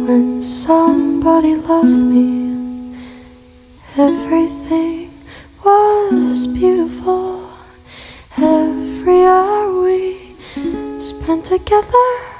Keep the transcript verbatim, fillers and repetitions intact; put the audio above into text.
when somebody loved me. Everything was beautiful. Every hour we spent together